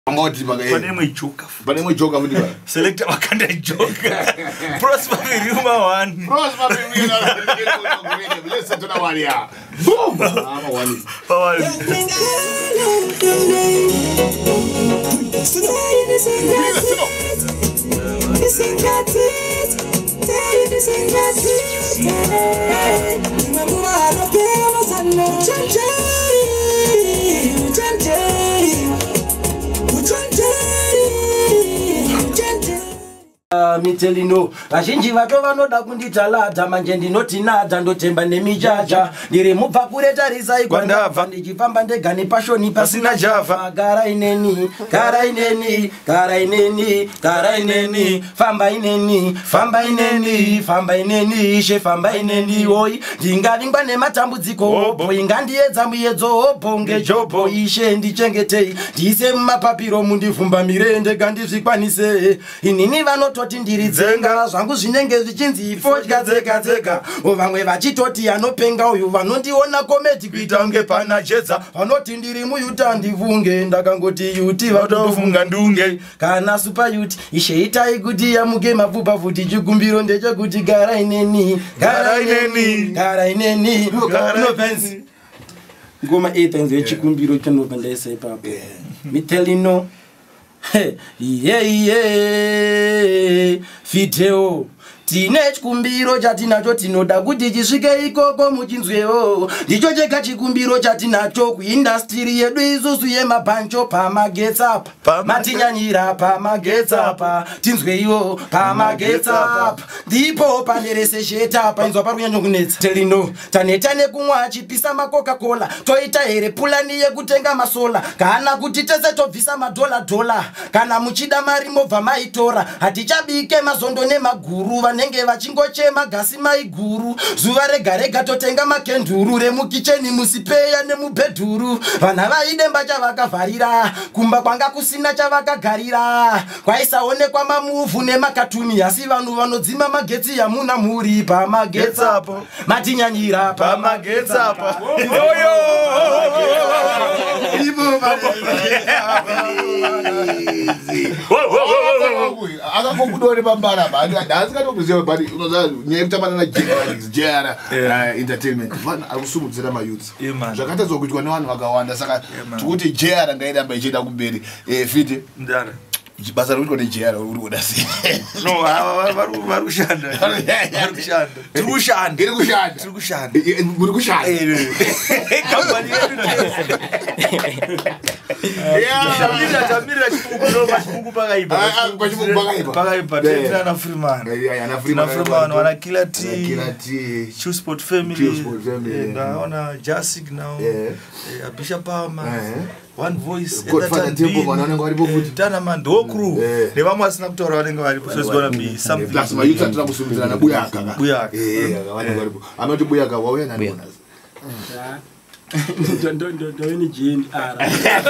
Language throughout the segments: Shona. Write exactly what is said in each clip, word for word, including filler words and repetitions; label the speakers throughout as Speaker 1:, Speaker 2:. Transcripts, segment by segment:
Speaker 1: Moti bagaye.
Speaker 2: Panemo ichoka.
Speaker 1: Panemo ichoka futhi ba.
Speaker 2: Selector wakanda ichoka. Prosper Viruma one.
Speaker 1: Prosper Viruma. Let's to the one here. Boom. I'm one.
Speaker 2: Power.
Speaker 3: Mitelino vazhinji vato vanoda kunditaladza manje ndinotinadza ndotemba nemijaja ndiri mubva kure tarisai kwandabva ndichifamba ndega nepashoni pasina java gara ineni gara ineni gara ineni gara ineni famba ineni famba ineni famba ineni ishe famba ineni oi ndingavingwa nematambudziko opo ingandiedza muyedzo opo ngejopo ishe ndichengetei ndiise mumapapiro mundivhumba mirende gandizvikwanise inini vanototi ndiri dzenga zvangu zvinenge zvichinzi fodya dzega dzega vamwe vachitoti anopenga uyu vanondiona komedi kuita unge pana jedza vanoti ndiri muyuta ndivunge ndakangoti yuti vatofunga ndunge kana super yuti ishe itai kuti yamuke mapfupa futi chikumbiro ndechekuti gara ineni gara ineni gara ineni no fancy ngoma Etherton yechikumbiro chinobva ndaisa ipapo mitelino Hey, yeah, yeah, fiteo. Tine chikumbiro chatinacho tinoda kuti chisvike ikoko muchinzwewo ndicho chega chikumbiro chatinacho kuindustry yedu isusu yemabancho pamagetsi apa matinyanyira pamagetsi apa tinzweiwo pamagetsi apa ndipo panerese sheta apa inzwa pari kunyanya kunetsa telino taneta nekumwa achipisa macoca cola toita here pulani yekutenga masola kana kuti tese tobvisa madola dola kana muchida mari mobva maitora hatichabike mazondo nemaguru vanenge vachingochema gasi maiguru zuva rega rega totenga makenduru remukicheni musipeya nemubhedhuru vana vaidemba chavakavharira kumba kwanga kusina chavakagarira kwaisaonekwa mamuvhu nemakatuni asi vanhu vanodzima magetsi yamuna muri pamagetsi apo matinyanyira pamagetsi apa oyo
Speaker 1: akakokudore bambara bani ndasikatokuziva bani unoza nyekutamana na jera entertainment vanhu akusumudzira mayouth zvakatadzwa kuitwa nevanhu vakawanda saka tikuti jera ngaidamba ichienda kumberi fiti
Speaker 2: ndara
Speaker 1: basa rikuitwa nejera uri kuda sei
Speaker 2: no vari kushanda vari kushanda tiri kushanda
Speaker 1: iri kushanda
Speaker 2: tiri kushanda
Speaker 1: muri kushanda
Speaker 2: kambani yedu yeah tamira chibuku chibuku pakaipa
Speaker 1: chibuku pakaipa
Speaker 2: pakaipa tena na freeman
Speaker 1: ana
Speaker 2: freeman wana kila t
Speaker 1: kila t
Speaker 2: True Sport family naona Jasik now abisha pama one voice
Speaker 1: Etherton tempo vanonga varipo futi
Speaker 2: tana mando crew nevamwe asina kutaura vanenge varipo so it's gonna be something
Speaker 1: plus my youth atira kusumidzana na Buyaka
Speaker 2: Buyaka
Speaker 1: eh vanenge varipo anoti Buyaka wauya nani bona
Speaker 3: ndo ndo ndo ni jini ara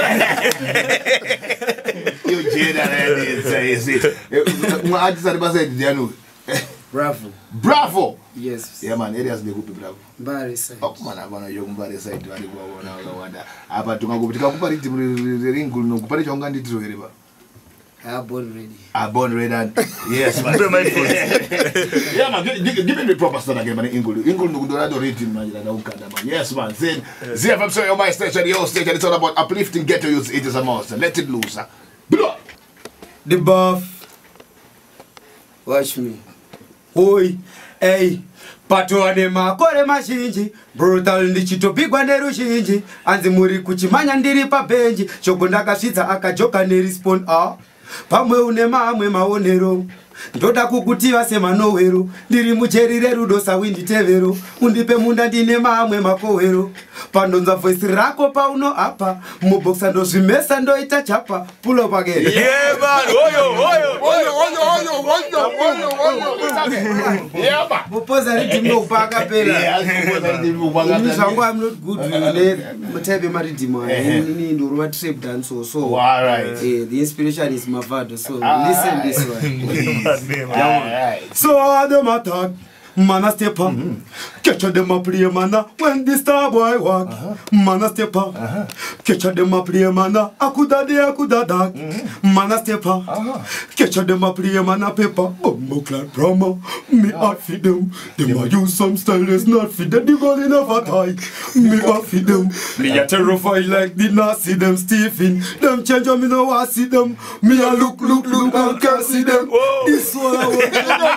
Speaker 1: yo jina ready say say mwa artist ari basa ndiano
Speaker 3: Bravo
Speaker 1: Bravo
Speaker 3: yes
Speaker 1: yeah man areas bekupi Bravo
Speaker 3: Mbari side
Speaker 1: oh man abana yo Mbari side vari kuona wanda apa tungakupitika kupa rhythm ring nokupare chaunga nditiro here ba
Speaker 3: I born ready
Speaker 1: I born ready and yes man yeah man give, give me the proper start again man ingulu ingulu nokundora do rhythm man na ukanda man yes man then Z F M so your my station your station it's all about uplifting ghetto youth it is a must let it loose huh?
Speaker 3: The buff watch me oi hey patwane makore mazhinji brutal ndichitopigwa neruzhinji anzi muri kuchimanya ndiri pabenji shoko ndakasvitsa akajoka nerespond a pamwe une mamwe maonero ndoda kukutiva semanowero ndiri mucherire rudo sawinditevero undipe munda ndine mamwe makohero pandonza voice rako pauno apa muboksa ndozvimesa ndoita chapa pulo pake
Speaker 2: yeah man oyo oyo
Speaker 1: oyo oyo oyo oyo oyo yeah man
Speaker 3: mupoza ridimo upaka pera
Speaker 1: yeah ridimo upaka
Speaker 3: pera zvangu I'm not good with mutebe maridimo ini ndorwa trap dance so so
Speaker 1: all right
Speaker 3: eh the inspiration is Mavado so listen this one
Speaker 1: All right.
Speaker 3: So Adhama talk,
Speaker 4: man a step up. Catch them a play man a when the star boy walk. Man a step up. Catch them a play man a akuda de akuda dog. Man a step up. Catch them a play man a paper. Bumbo clad promo. Me hot for them. Them a use some style is not fit. Them the ball enough a tie. Me hot for them. Me a terrified like the Nazi them Stephen. Them change me no want see them. Me a look look look and can't see them. This one I want.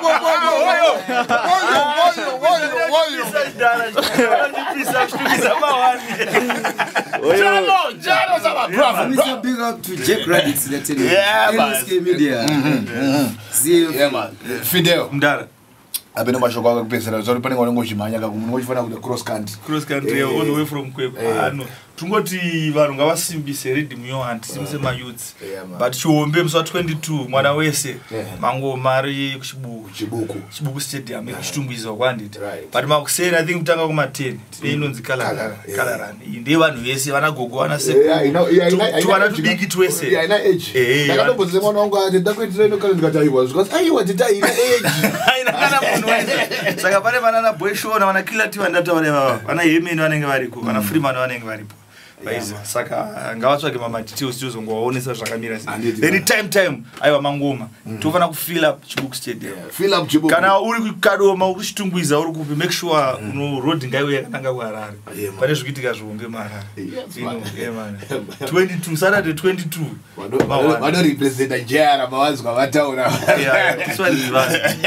Speaker 3: Mister Big up to Jack Raditz.
Speaker 1: Yeah, man.
Speaker 3: Media.
Speaker 1: Yeah, man. Fidel.
Speaker 2: Mdara.
Speaker 1: Abeno mashoko akupesera zori pane ngone ngochimanya kakumu ngochifana kuti cross country
Speaker 2: cross country all the way from Kwebo ah no tungoti vanhu ngavasimbise rhythm yo anti simise ma youths but chiombe mswa twenty-two mwana wese mango mari kuchibuku
Speaker 1: chibuku
Speaker 2: chibuku stadium ekuchitungwiza kwanditi but makusera I think kutanga kuma ten tine inonzi kala kala run inde vanhu vese vana gogo vana se tu vana big twese
Speaker 1: yeah ina age ndakatobvunza mwana wangu ati ndakuitira ino kala ndikataiwa because aiwa tita ina age
Speaker 2: aina kana munhu saka pane vana na boy show na vana killer team ndataura vana hemeni vanenge variko vana freeman vanenge varipo baiza saka ngavatsvake mama details tizongowaonesa zvakamira then time time aiwa mangoma tofana ku fill up Chibuku stadium
Speaker 1: fill up Chibuku
Speaker 2: kana uri kukadoma uri chitungwiza uri kupi make sure uno road ngaiwe yakananga ku Harare pane zvikitika zvombe mara yeah man twenty-two Saturday twenty-two
Speaker 1: vano represent Jara mawazwa vataura
Speaker 2: yeah this one is bad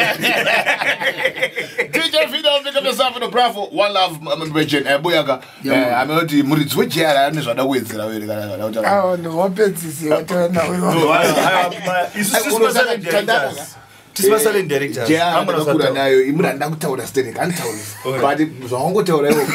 Speaker 1: D J Fidel pick up yourself in the Bravhall one love mention Buyaka amoti muridzi wejara ane zvada kuwedzera wewe kana kuti
Speaker 5: ah ndopedzisi watona
Speaker 2: wewe isu tisipasale directors
Speaker 1: amuna kura nayo imura ndakutaura stereka antaura but zvaongotaura iwo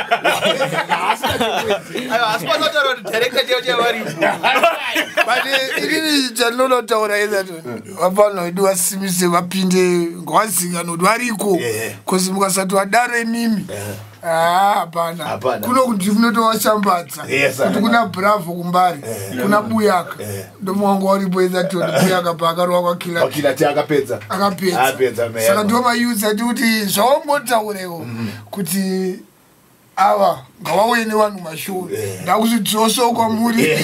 Speaker 2: ayo asipanotaura kuti director cheo chevari
Speaker 5: but ini chanonotaura izatu vapano idu vasimise vapinde ngwazika noti variko kosi mukasati wadaro imimi ah hapana kuno kuti kunotowashambadza kuti kuna Bravhall kumbari kuna Buyaka ndomwangu waripo izatu Buyaka pakarowa kwakila
Speaker 1: kwakila ti akapedza
Speaker 5: akapedza saka ndiwo mayuzi ati kuti zvaombotauriwo kuti ava ngavauye nevanhu mashure ndakuzvidzoso kwamuri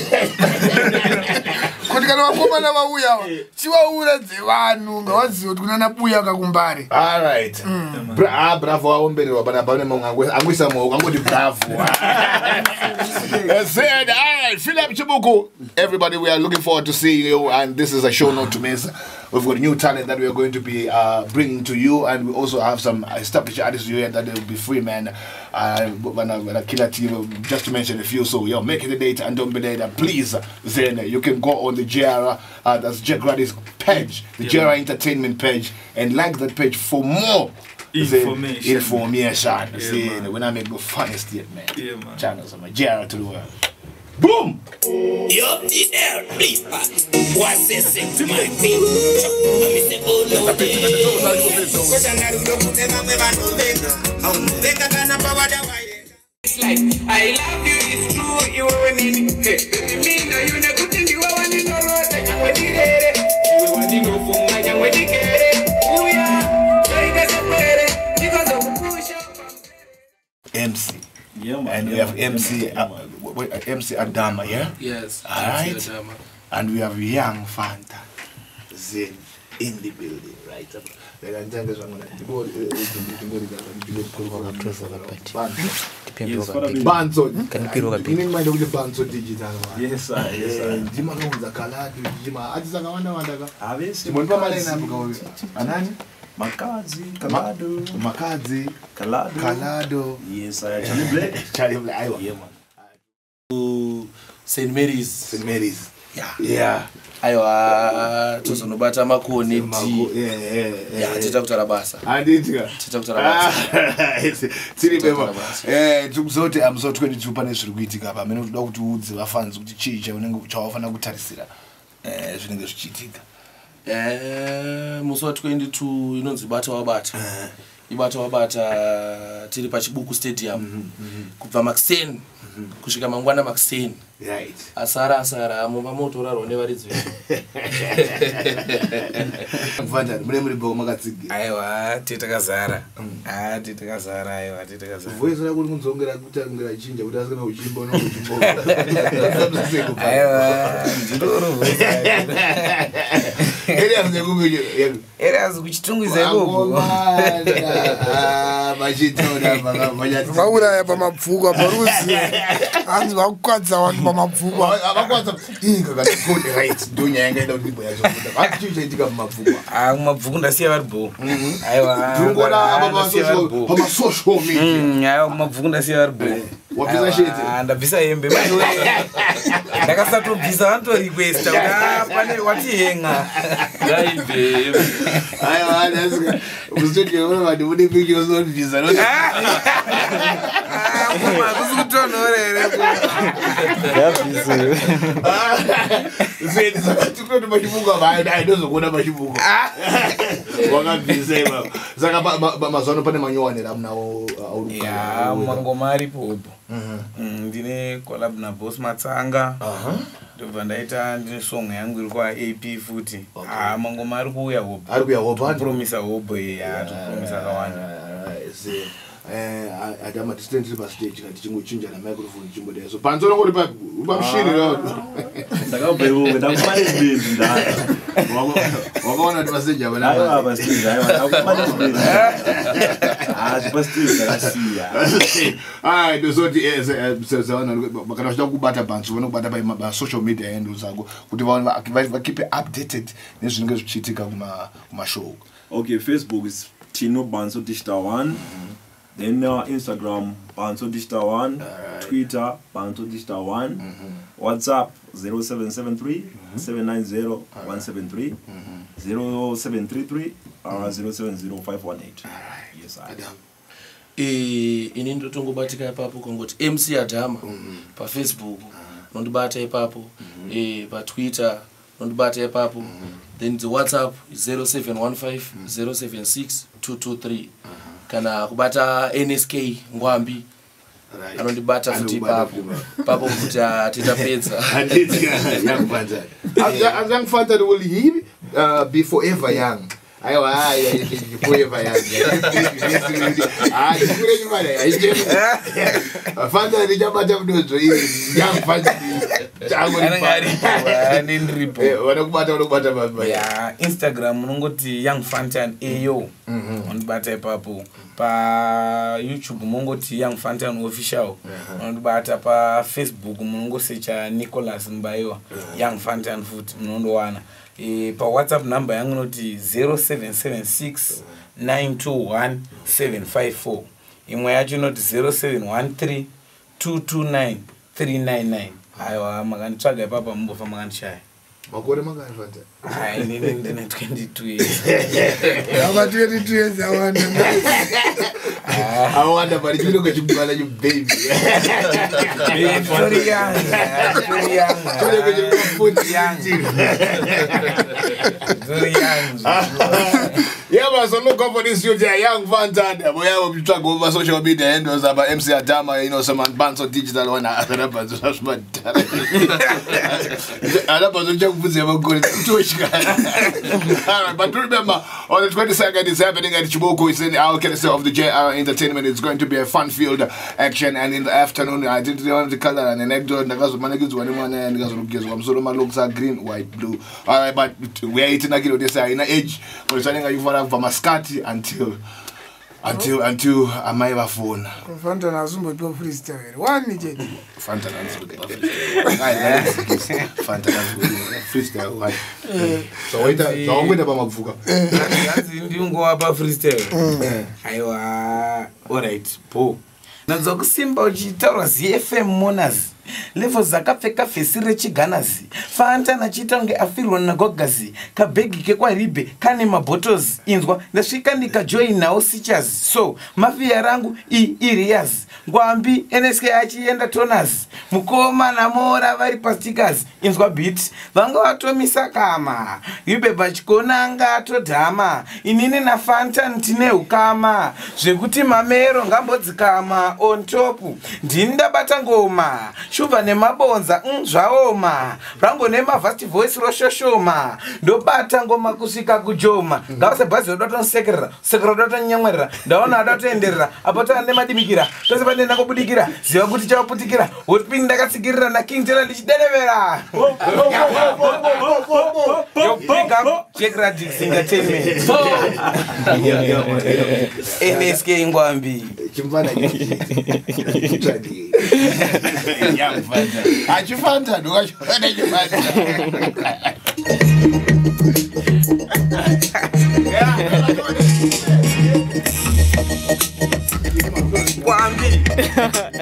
Speaker 5: kuti kana vakomana vauya chivaura dzevanhu ngavazive kuti kuna Buyaka kumbari
Speaker 1: alright Bravhall aombererwa pana pane mamwe angwisa maoko angoti Bravhall said alright fill up Chibuku everybody we are looking forward to seeing you and this is a show not to miss. We've got new talent that we are going to be uh, bringing to you, and we also have some established artists here that will be free, man. Uh, when a, when a killer team, just to mention a few. So, yo, make it a date and don't be late. And please, then you can go on the J R, uh, that's Jack Raditz page, the yeah. J R Entertainment page, and like that page for more
Speaker 2: information.
Speaker 1: Information.
Speaker 2: Yeah,
Speaker 1: See,
Speaker 2: man.
Speaker 1: when I make the funniest statement,
Speaker 2: yeah, man.
Speaker 1: Channels of my J R to the world. Boom!
Speaker 6: Yo, the air, please, what's this to my feet? I'm Mister Bolo. It's like, I love you, it's true, you are me. Hey, me, no, you're not good thing, you are one in the road, like I'm with it. You want to go for my young wedding. Oh, yeah, like I said, because of push up.
Speaker 1: M C.
Speaker 3: Yeah, man.
Speaker 1: And we have M C, uh, M C Adhama, yeah?
Speaker 3: Yes.
Speaker 1: All right. And we have young Fantan Zen in the building, right? Banso. Can you mind the Banso digital?
Speaker 3: Yes, sir. Yes, sir.
Speaker 1: Jima kaunza kaladu, jima. Ati sanga wanda wanda ka.
Speaker 3: Avesi.
Speaker 1: Jima nipa malena buka. Anani?
Speaker 3: Makazi, Kalado.
Speaker 1: Makazi,
Speaker 3: Kalado.
Speaker 1: Kalado.
Speaker 3: Yes, I Charlie Black.
Speaker 1: Charlie Black.
Speaker 3: Yeah, man. To Saint Mary's.
Speaker 1: Saint Mary's.
Speaker 3: Yeah.
Speaker 1: Yeah.
Speaker 3: Aiwa tozonobata makoni ndi.
Speaker 1: Yeah, yeah, yeah.
Speaker 3: Tita kutara basa.
Speaker 1: Anditika.
Speaker 3: Tita kutara basa.
Speaker 1: Tiri bema. Eh, tukuzote I'm so twenty-two pane zviri kuitika apa. Mene kuda kuti udze vafanzi kuti chicha unenge chawafana kutarisira. Eh, zvinenge zvichiitika.
Speaker 3: Eh, musi wa twenty-two inonzi bata wabata. Ibata wabata tiri pa Chibuku stadium. Kubva Maxen kusvika mangwana Maxen.
Speaker 1: Right.
Speaker 3: Asara asara mumba moto raro nevaridzi.
Speaker 1: Fantan, mune muri bo makatsigi.
Speaker 7: Aiwa, titakazara. Ah, titakazara aiwa, titakazara.
Speaker 1: Voice rako kunzongera kutangira chinja kuti asina uchimbo no uchimbo.
Speaker 7: Aiwa, ndiro voice.
Speaker 1: Eri azenge kumije.
Speaker 7: Eri azikuchitungwiza ikoko.
Speaker 1: Ah, machitona baba manyati.
Speaker 5: Vauraya pamapfuko paruzi. Hanzi vakukwadza vanhu pamapfuko.
Speaker 1: Avakwadza inga kana kode right. Dunya yanga ida kuti boya zokuta. Vachicha itika pamapfuko.
Speaker 7: Ah, mapfuko ndasiya vari bo. Aiwa.
Speaker 1: Ndingona aba pama social media.
Speaker 7: Mm, aiwa mapfuko ndasiya vari bo.
Speaker 1: Wabvisa shete.
Speaker 7: Ah, ndabvisa hembe manje we. Ndakasatobvisa vanto request kuti pane wati henga.
Speaker 3: Ngaibe.
Speaker 1: Aiwa, ndasika. Uzototi ona vanhu vode picture zobvisa.
Speaker 7: Ah, mama kusukutonhorere ko.
Speaker 1: Zeni sakati kuti machibuku ava aidozokona machibuku. Wakabvisa baba. Saka mazuva pane manyowanera munawo auri.
Speaker 7: Ya, mangoma aripo upo. Ndine collab na Boss Matsanga. Ndobva ndaita ndine song yangu iri kwa A P futi. Ah, mangoma ari kuuya hope.
Speaker 1: Ari kuuya hope.
Speaker 7: Promisa hope ya, promisa kawanda.
Speaker 1: Eh, Adhama distance pa stage kati chingochinja na microphone chimboda. So Banso ngori pa ubamshini lo.
Speaker 8: Ndakabhebo ndakufane zibindi ndaya.
Speaker 1: Wakaona kuti pastage aba na.
Speaker 8: Aiwa pastage aiwa ndakufane zibindi. Ah, pastage ndakasiya.
Speaker 1: Ah, ndozoti sezana bakana kuda kubata Banso vanokubata pa social media handles ako kuti vakipe updated nezvinenge zvichiitika kuma kuma show.
Speaker 8: Okay, Facebook is Tino Banso Digital one. Then uh, Instagram, Banso Digital one, right. Twitter, Banso Digital one, mm-hmm. WhatsApp zero seven seven three, seven nine zero, one seven three, zero seven three three, uh, zero seven zero five one eight.
Speaker 1: Right.
Speaker 8: Yes, I am.
Speaker 3: Eh, ini ndotongobatika ipapo kongoti M C Adhama pa Facebook, nondibata ipapo, eh pa Twitter, nondibata ipapo. Then the WhatsApp is zero seven one five, zero seven six, two two three. Kana kubata N S K Ngwambi anondibata futi papo papo kuti titapedza
Speaker 1: anditi yakubvanja azangifanta will he be forever young. Aiwa ai forever young. Ah, kure nyumba ai. Fanta ndichabata mdodzo iyi young fanta. Chango
Speaker 7: ni ndripo.
Speaker 1: Eh, wanokubata wanokubata baba.
Speaker 7: Ya, Instagram unongoti young Fantan ayo. Mhm. Unibata ipapo. Pa YouTube munongoti young Fantan official. Unibata pa Facebook munongosecha Nicholas Mbayiwa young Fantan futhi munondowana. E pa WhatsApp number yangu noti zero seven seven six, nine two one, seven five four. Imwe yacho noti zero seven one three, two two nine, three nine nine. Aiwa makanitsvaga ipapa mumbofa makanishaya.
Speaker 1: Makore mangani Fanta?
Speaker 7: Ai nini ndine twenty-two years.
Speaker 5: Ava twenty-two years awanda.
Speaker 1: Awanda pari chino kachibala you baby.
Speaker 7: Story yangu, story yangu.
Speaker 1: Chino kachifundi
Speaker 7: yangu. Story yangu.
Speaker 1: Yeah, but so look up for this youth, young Fantan. Boya we talk over social media handles about M C Adhama, you know, some Banso Digital one other Banso that's bad. Other Banso joke with them good to but remember on the twenty-second is happening at Chibuku. It's in our courtesy of the J R Entertainment. It's going to be a fun-filled action, and in the afternoon I didn't want the color and an anecdote and the guys managers one one and the guys who gives them so looks are green, white, blue. Alright, but we are eating a kilo this in an age we're starting a for from Mascati until until until Amaiva phone.
Speaker 5: Fantan azumbo to freestyle. One minute.
Speaker 1: Fantan azumbo to freestyle. Fantan azumbo freestyle. Why? So wait, so wait about mavuka.
Speaker 7: Yazi ndingo apa freestyle. Aiwa, alright, po. Nazokusimba uchitaura Z F M monazi. Levo zakapfeka fesi rechiganazi. Fantan achita unge afirwa nagogazi. Kabegi kekwa ribe kane mabottles inzwa ndasvika ndikajoin nawo sichas. So mafia rangu i irias. Ngwambi N S K achienda tonas. Mukoma na mora vari pastikas inzwa beat. Vanga watomisa kama. Ibe bachikonanga atodhama. Inini na Fantan tine ukama. Zvekuti mamero ngambodzikama on top. Ndinda bata ngoma. shuva nemabonza mm, zvaoma rango nemavhasti voice roshoshoma ndobata ngoma kusvika kujoma ngavase bhazi rodatonisekerera sekera rodatonyamwerera ndaona adatoenderera apo tava nemadimikira tose panenda kubudikira ziva kuti chavaputikira hotpin ndakatsigirira naking tena ndichiderevera Check Radix Entertainment. N S K Ngwambi.
Speaker 1: Chimfana chiki. Ya Fantan. Achi Fantan ukashona chimfana.
Speaker 7: Ngwambi.